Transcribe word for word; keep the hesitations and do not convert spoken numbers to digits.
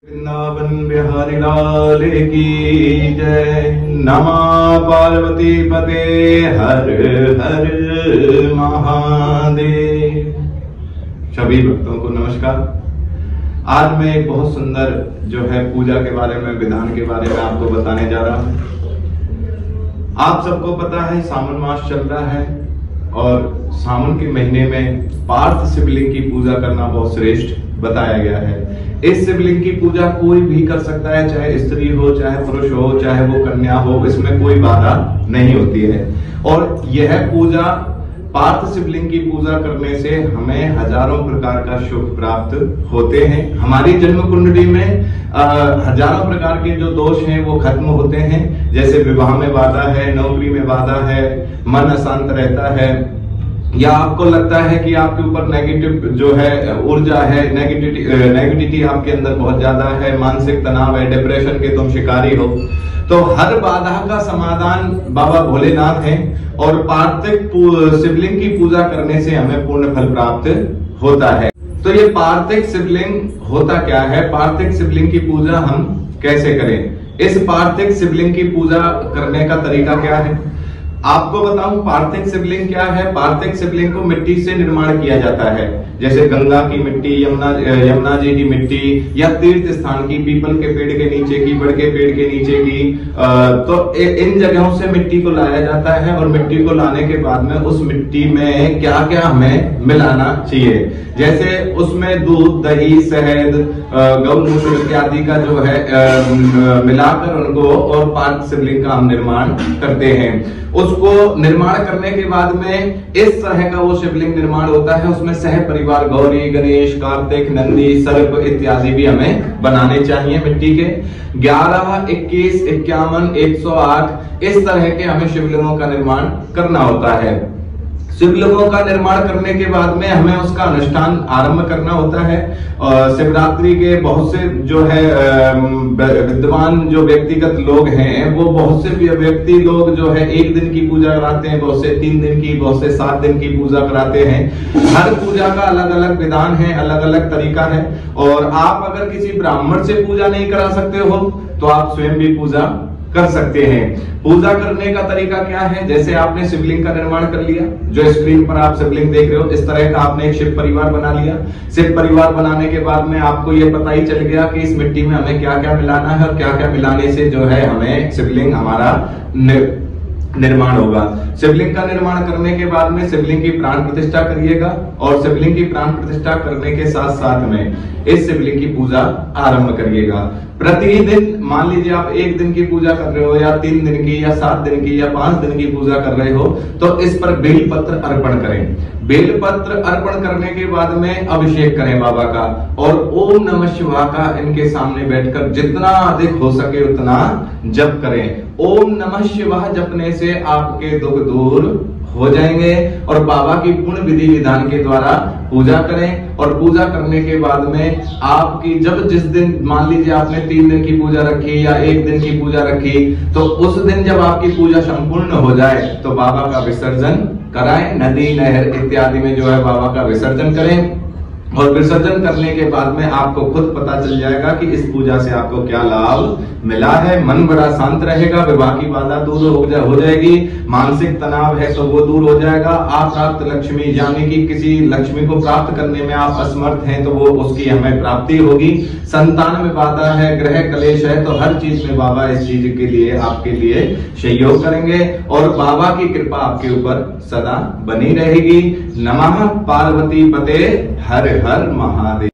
वृंदावन बिहारी लाल की जय। नमः पार्वती पते हर हर महादेव। सभी भक्तों को नमस्कार। आज मैं एक बहुत सुंदर जो है पूजा के बारे में, विधान के बारे में आपको बताने जा रहा हूं। आप सबको पता है सावन मास चल रहा है और सावन के महीने में पार्थ शिवलिंग की पूजा करना बहुत श्रेष्ठ बताया गया है। इस शिवलिंग की पूजा कोई भी कर सकता है, चाहे स्त्री हो, चाहे पुरुष हो, चाहे वो कन्या हो, इसमें कोई बाधा नहीं होती है। और यह पूजा, पार्थ शिवलिंग की पूजा करने से हमें हजारों प्रकार का सुख प्राप्त होते हैं। हमारी जन्म कुंडली में आ, हजारों प्रकार के जो दोष हैं वो खत्म होते हैं। जैसे विवाह में बाधा है, नौकरी में बाधा है, मन अशांत रहता है, या आपको लगता है कि आपके ऊपर नेगेटिव जो है ऊर्जा है, नेगेटिविटी नेगेटिविटी आपके अंदर बहुत ज्यादा है, मानसिक तनाव है, डिप्रेशन के तुम शिकारी हो, तो हर बाधा का समाधान बाबा भोलेनाथ हैं। और पार्थिव शिवलिंग की पूजा करने से हमें पूर्ण फल प्राप्त होता है। तो ये पार्थिव शिवलिंग होता क्या है, पार्थिव शिवलिंग की पूजा हम कैसे करें, इस पार्थिव शिवलिंग की पूजा करने का तरीका क्या है आपको बताऊं। पार्थिव शिवलिंग क्या है? पार्थिव शिवलिंग को मिट्टी से निर्माण किया जाता है, जैसे गंगा की मिट्टी, यमुना यमुना जी की मिट्टी, या तीर्थ स्थान की, पीपल के पेड़ के नीचे की, बड़ के पेड़ के नीचे की। तो इन जगहों से मिट्टी को लाया जाता है और मिट्टी को लाने के बाद में उस मिट्टी में क्या क्या हमें मिलाना चाहिए, जैसे उसमें दूध, दही, शहद, गौमूत्र इत्यादि का जो है मिलाकर उनको और पार्थ शिवलिंग का हम निर्माण करते हैं। उसको निर्माण करने के बाद में इस तरह का वो शिवलिंग निर्माण होता है। उसमें सह परिवार गौरी, गणेश, कार्तिक, नंदी, सर्प इत्यादि भी हमें बनाने चाहिए मिट्टी के। ग्यारह, इक्कीस, इक्यावन, एक सौ आठ इस तरह के हमें शिवलिंगों का निर्माण करना होता है। शिवलिंगों का निर्माण करने के बाद में हमें उसका अनुष्ठान आरंभ करना होता है। और शिवरात्रि के बहुत से जो है विद्वान जो व्यक्तिगत लोग हैं, वो बहुत से व्यक्ति लोग जो है एक दिन की पूजा कराते हैं, बहुत से तीन दिन की, बहुत से सात दिन की पूजा कराते हैं। हर पूजा का अलग अलग विधान है, अलग अलग तरीका है। और आप अगर किसी ब्राह्मण से पूजा नहीं करा सकते हो तो आप स्वयं भी पूजा कर सकते हैं। पूजा करने का तरीका क्या है? जैसे आपने शिवलिंग का निर्माण कर लिया, जो स्क्रीन पर आप शिवलिंग देख रहे हो, इस तरह का आपने एक शिव परिवार बना लिया। शिव परिवार बनाने के बाद में आपको ये पता ही चल गया कि इस मिट्टी में हमें क्या क्या मिलाना है और क्या क्या मिलाने से जो है हमें शिवलिंग हमारा निर्माण होगा। शिवलिंग का निर्माण करने के बाद में शिवलिंग की प्राण प्रतिष्ठा करिएगा और शिवलिंग की प्राण प्रतिष्ठा करने के साथ साथ में इस शिवलिंग की पूजा आरंभ करिएगा। प्रतिदिन मान लीजिए आप एक दिन की पूजा कर रहे हो, या तीन दिन की, या सात दिन की, या पांच दिन की पूजा कर रहे हो, तो इस पर बेल पत्र अर्पण करें। बेल पत्र अर्पण करने के बाद में अभिषेक करें बाबा का, और ओम नमः शिवाय का इनके सामने बैठकर जितना अधिक हो सके उतना जप करें। ओम नमः शिवाय जपने से आपके दुख दूर हो जाएंगे। और बाबा की पूर्ण विधि विधान के द्वारा पूजा करें। और पूजा करने के बाद में आपकी जब जिस दिन मान लीजिए आपने तीन दिन की पूजा रखी या एक दिन की पूजा रखी, तो उस दिन जब आपकी पूजा संपूर्ण हो जाए तो बाबा का विसर्जन कराएं। नदी, नहर इत्यादि में जो है बाबा का विसर्जन करें। और विसर्जन करने के बाद में आपको खुद पता चल जाएगा कि इस पूजा से आपको क्या लाभ मिला है। मन बड़ा शांत रहेगा, विवाह की बाधा दूर हो, जा, हो जाएगी, मानसिक तनाव है तो वो दूर हो जाएगा। आप प्राप्त लक्ष्मी, यानी कि किसी लक्ष्मी को प्राप्त करने में आप असमर्थ हैं तो वो उसकी हमें प्राप्ति होगी। संतान में बाधा है, ग्रह कलेश है, तो हर चीज में बाबा इस चीज के लिए आपके लिए सहयोग करेंगे और बाबा की कृपा आपके ऊपर सदा बनी रहेगी। नमः पार्वती पते हर हर महादेव।